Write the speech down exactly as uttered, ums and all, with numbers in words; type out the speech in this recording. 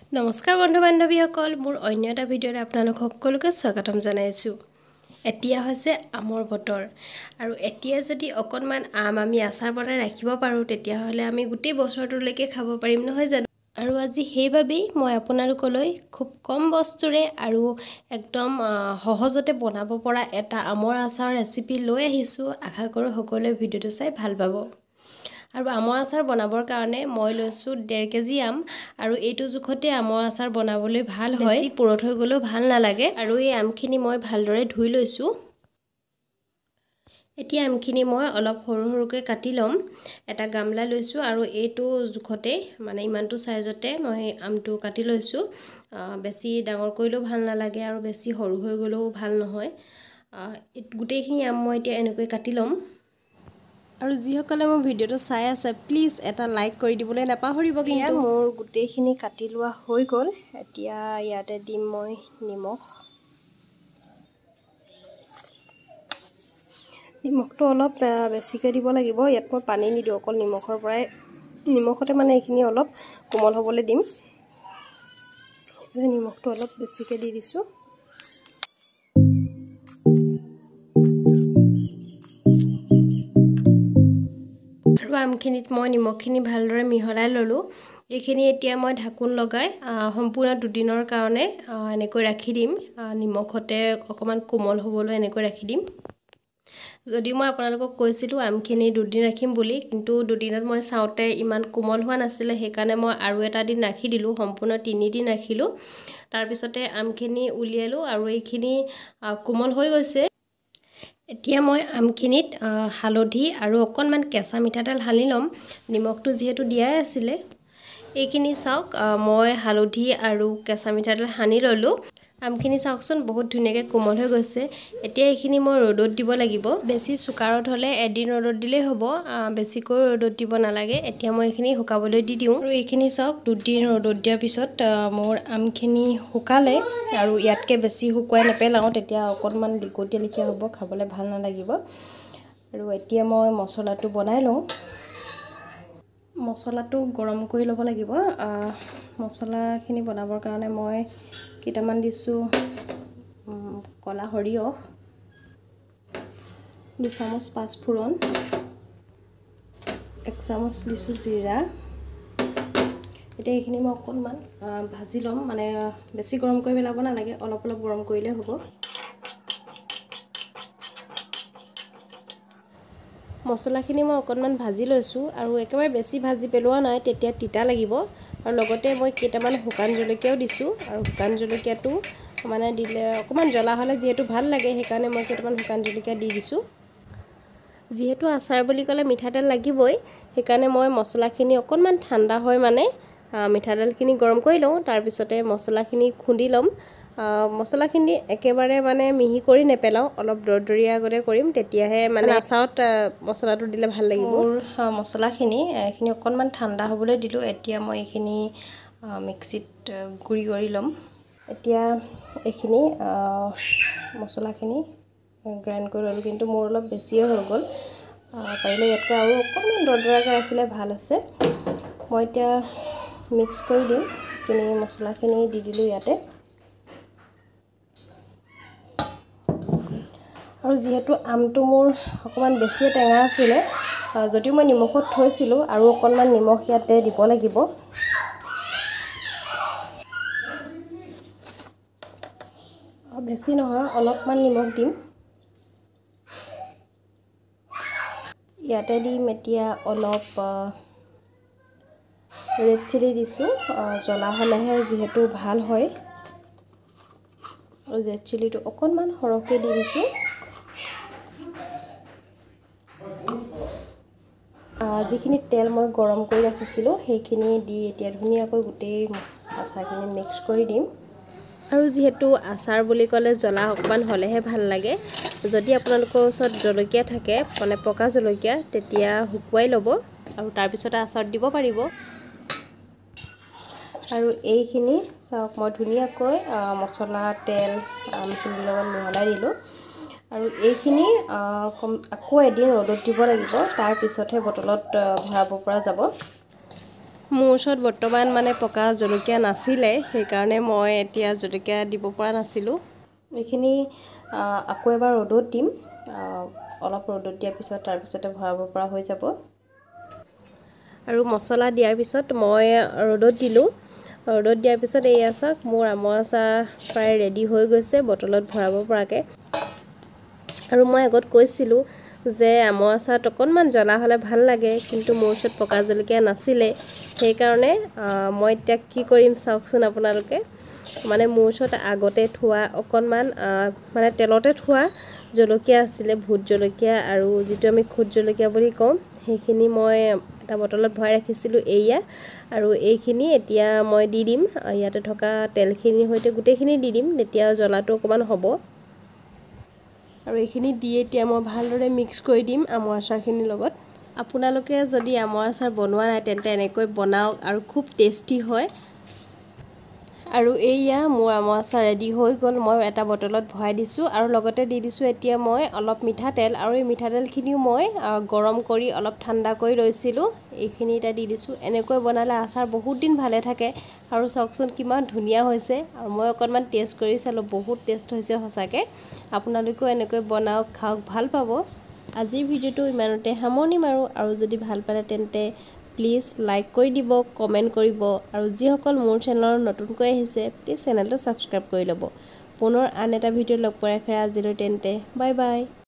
নমস্কাৰ বন্ধু বান্ধৱীসকল মোৰ অন্য এটা ভিডিঅ'ত আপোনালোক সকলোকে স্বাগতম জনাইছো। এতিয়া হৈছে আমৰ বতৰ আৰু এতিয়া যদি অকনমান আম আমি আচাৰ বনাই ৰাখিব পাৰো তেতিয়া হলে আমি গোটেই বছৰটোলৈকে খাব পাৰিম নহয় জানো। আৰু আজি সেইভাবেই মই আপোনালোকলৈ খুব কম বস্তুৰে আৰু একদম সহজতে বনাব পৰা এটা আমৰ আচাৰ ৰেচিপি লৈ আহিছো। আশা কৰো সকলোৱে ভিডিঅ'টো চাই ভাল পাব। আৰু আমৰ আচাৰ বনাবৰ কাৰণে মই লৈছো ডেৰ কেজি আম আৰু এইটো জুখতে আমৰ আচাৰ বনাবলৈ ভাল হয়। বেছি পুৰঠ হৈ গলেও ভাল নালাগে আৰু এই আমখিনি মই ভালদৰে ধুই লৈছো। এতিয়া আমখিনি মই অলপ সৰু সৰুকৈ কাটি লম। এটা গামলা লৈছো আৰু এইটো জুখতে মানে ইমানটো সাইজতে মই আমটো কাটি লৈছো। বেছি ডাঙৰ কৰিলেও ভাল নালাগে আৰু বেছি সৰু হৈ গলেও ভাল নহয়। গোটেইখিনি আম মই এতিয়া এনেকৈ কাটি লম। আৰু যিসকলে মোৰ ভিডিঅ'টো চাই আছে প্লিজ এটা লাইক কৰি দিবলৈ নাপাহৰিব। কিন্তু মোৰ গোটেইখিনি কাটি লোৱা হৈ গ'ল। এতিয়া ইয়াতে দিম মই নিমখ। নিমখটো অলপ বেছিকৈ দিব লাগিব। ইয়াত মই পানী নিদিওঁ, অকল নিমখৰ পৰাই নিমখতে মানে এইখিনি অলপ কোমল হ'বলৈ দিম। নিমখটো অলপ বেছিকৈ দি দিছোঁ। আৰু আমখিনিত মই নিমখখিনি ভালদৰে মিহলাই ল'লোঁ। এইখিনি এতিয়া মই ঢাকোন লগাই সম্পূৰ্ণ দুদিনৰ কাৰণে এনেকৈ ৰাখি দিম। নিমখতে অকণমান কোমল হ'বলৈ এনেকৈ ৰাখি দিম। যদি মই আপোনালোকক কৈছিলোঁ আমখিনি দুদিন ৰাখিম বুলি, কিন্তু দুদিনত মই চাওঁতে ইমান কোমল হোৱা নাছিলে, সেইকাৰণে মই আৰু এটা দিন ৰাখি দিলোঁ। সম্পূৰ্ণ তিনিদিন ৰাখিলোঁ। তাৰপিছতে আমখিনি উলিয়ালোঁ আৰু এইখিনি কোমল হৈ গৈছে। এতিয়া মই আমখিনিত হালধি আৰু অকণমান কেঁচা মিঠাতেল সানি ল'ম। নিমখটো যিহেতু দিয়াই আছিলে। এইখিনি চাওক মই হালধি আৰু কেঁচা মিঠাতেল সানি ল'লোঁ। আমখিনি চাওকচোন বহুত ধুনীয়াকৈ কোমল হৈ গৈছে। এতিয়া এইখিনি মই ৰ'দত দিব লাগিব। বেছি চুকাৰত হ'লে এদিন ৰ'দত দিলেই হ'ব, বেছিকৈ ৰ'দত দিব নালাগে। এতিয়া মই এইখিনি শুকাবলৈ দি দিওঁ। আৰু এইখিনি চাওক দুদিন ৰ'দত দিয়াৰ পিছত মোৰ আমখিনি শুকালে আৰু ইয়াতকৈ বেছি শুকুৱাই নেপেলাওঁ, তেতিয়া অকণমান লিকটীয়া লিকীয়া হ'ব, খাবলৈ ভাল নালাগিব। আৰু এতিয়া মই মছলাটো বনাই লওঁ। মছলাটো গৰম কৰি ল'ব লাগিব। মছলাখিনি বনাবৰ কাৰণে মই কেইটামান দিছোঁ ক'লা সৰিয়হ, দুই চামুচ পাঁচফোৰণ, এক চামুচ দিছোঁ জিৰা। এতিয়া এইখিনি মই অকণমান ভাজি ল'ম, মানে বেছি গৰম কৰি পেলাব নালাগে, অলপ অলপ গৰম কৰিলেই হ'ব। মছলাখিনি মই অকণমান ভাজি লৈছোঁ আৰু একেবাৰে বেছি ভাজি পেলোৱা নাই, তেতিয়া তিতা লাগিব। আৰু লগতে মই কেইটামান শুকান জলকীয়াও দিছোঁ। আৰু শুকান জলকীয়াটো মানে দিলে অকণমান জ্বলা হ'লে যিহেতু ভাল লাগে, সেইকাৰণে মই কেইটামান শুকান জলকীয়া দি দিছোঁ। যিহেতু আচাৰ বুলি ক'লে মিঠাতেল লাগিবই, সেইকাৰণে মই মছলাখিনি অকণমান ঠাণ্ডা হয় মানে মিঠাতেলখিনি গৰম কৰি লওঁ। তাৰপিছতে মছলাখিনি খুন্দি ল'ম। মছলাখিনি একেবাৰে মানে মিহি কৰি নেপেলাওঁ, অলপ দৰদৰীয়া আগতে কৰিম, তেতিয়াহে মানে আচাৰত মছলাটো দিলে ভাল লাগিব। মোৰ মছলাখিনি এইখিনি অকণমান ঠাণ্ডা হ'বলৈ দিলোঁ। এতিয়া মই এইখিনি মিক্সিত গুড়ি কৰি ল'ম। এতিয়া এইখিনি মছলাখিনি গ্ৰাইণ্ড কৰি ল'লোঁ, কিন্তু মোৰ অলপ বেছিয়ে হৈ গ'ল। পাৰিলে ইয়াতকৈ আৰু অকণমান দৰদৰীয়াকৈ ৰাখিলে ভাল আছে। মই এতিয়া মিক্স কৰি দিম। এইখিনি মছলাখিনি দি দিলোঁ ইয়াতে। আৰু যিহেতু আমটো মোৰ অকণমান বেছিয়ে টেঙা আছিলে, যদিও মই নিমখত থৈছিলোঁ, আৰু অকণমান নিমখ ইয়াতে দিব লাগিব। বেছি নহয়, অলপমান নিমখ দিম। ইয়াতে দিম এতিয়া অলপ ৰেড চিলি দিছোঁ। জ্বলা হ'লেহে যিহেতু ভাল হয়। আৰু ৰেড চিলিটো অকণমান সৰহকৈ দি দিছোঁ। যিখিনি তেল মই গৰম কৰি ৰাখিছিলোঁ সেইখিনি দি এতিয়া ধুনীয়াকৈ গোটেই আচাৰখিনি মিক্স কৰি দিম। আৰু যিহেতু আচাৰ বুলি ক'লে জ্বলা অকণমান হ'লেহে ভাল লাগে। যদি আপোনালোকৰ ওচৰত জলকীয়া থাকে, মানে পকা জলকীয়া, তেতিয়া শুকুৱাই ল'ব আৰু তাৰপিছতে আচাৰত দিব পাৰিব। আৰু এইখিনি চাওক মই ধুনীয়াকৈ মছলা তেল আমখিনিৰ লগত মিহলাই দিলোঁ। আৰু এইখিনি আকৌ এদিন ৰ'দত দিব লাগিব, তাৰপিছতহে বটলত ভৰাব পৰা যাব। মোৰ ওচৰত বৰ্তমান মানে পকা জলকীয়া নাছিলে সেইকাৰণে মই এতিয়া জলকীয়া দিব পৰা নাছিলোঁ এইখিনি আকৌ এবাৰ ৰ'দত দিম অলপ ৰ'দত দিয়াৰ পিছত তাৰ পিছতে ভৰাব পৰা হৈ যাব আৰু মছলা দিয়াৰ পিছত মই ৰ'দত দিলোঁ ৰ'দত দিয়াৰ পিছত এই আচাৰ মোৰ আমৰ আচাৰ প্ৰায় ৰেডি হৈ গৈছে বটলত ভৰাব পৰাকৈ আৰু মই আগত কৈছিলোঁ যে আমৰ আচাৰত অকণমান জ্বলা হ'লে ভাল লাগে কিন্তু মোৰ ওচৰত পকা জলকীয়া নাছিলে সেইকাৰণে মই এতিয়া কি কৰিম চাওকচোন আপোনালোকে মানে মোৰ ওচৰত আগতে থোৱা অকণমান মানে তেলতে থোৱা জলকীয়া আছিলে ভোট জলকীয়া আৰু যিটো আমি খুদ জলকীয়া বুলি কওঁ সেইখিনি মই এটা বটলত ভৰাই ৰাখিছিলোঁ এয়া আৰু এইখিনি এতিয়া মই দি দিম ইয়াতে থকা তেলখিনিৰ সৈতে গোটেইখিনি দি দিম তেতিয়া জ্বলাটো অকণমান হ'ব আৰু এইখিনি দি এতিয়া মই ভালদৰে মিক্স কৰি দিম আমৰ আচাৰখিনিৰ লগত আপোনালোকে যদি আমৰ আচাৰ বনোৱা নাই তেন্তে এনেকৈ বনাওক আৰু খুব টেষ্টি হয় আৰু এইয়া মোৰ আমৰ আচাৰ ৰেডি হৈ গ'ল মই এটা বটলত ভৰাই দিছোঁ আৰু লগতে দি দিছোঁ এতিয়া মই অলপ মিঠাতেল আৰু এই মিঠাতেলখিনিও মই গৰম কৰি অলপ ঠাণ্ডা কৰি লৈছিলোঁ এইখিনি এতিয়া দি দিছোঁ এনেকৈ বনালে আচাৰ বহুত দিন ভালে থাকে আৰু চাওকচোন কিমান ধুনীয়া হৈছে আৰু মই অকণমান টেষ্ট কৰি চালোঁ বহুত টেষ্ট হৈছে সঁচাকৈ আপোনালোকেও এনেকৈ বনাওক খাওক ভাল পাব আজিৰ ভিডিঅ'টো ইমানতে সামৰণি মাৰোঁ আৰু যদি ভাল পালে তেন্তে প্লিজ লাইক কৰি দিব কমেণ্ট কৰিব আৰু যিসকল মোৰ চেনেলত নতুনকৈ আহিছে প্লিজ চেনেলটো ছাবস্ক্ৰাইব কৰি ল'ব পুনৰ আন এটা ভিডিঅ' লগ পোৱাৰ আশাৰে আজিলৈ তেন্তে বাই বাই